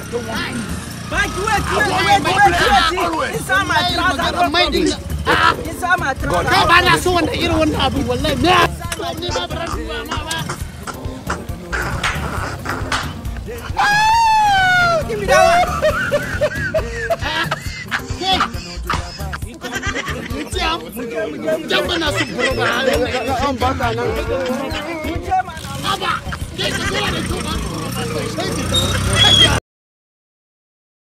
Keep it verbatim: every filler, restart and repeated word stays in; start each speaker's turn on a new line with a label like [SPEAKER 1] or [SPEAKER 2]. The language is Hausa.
[SPEAKER 1] But wait, wait, wait, wait, wait. Inside my trouser. Inside my trouser.
[SPEAKER 2] Come on, that's one that you don't have to let me.
[SPEAKER 1] Give me that one.
[SPEAKER 2] Jump on us, brother.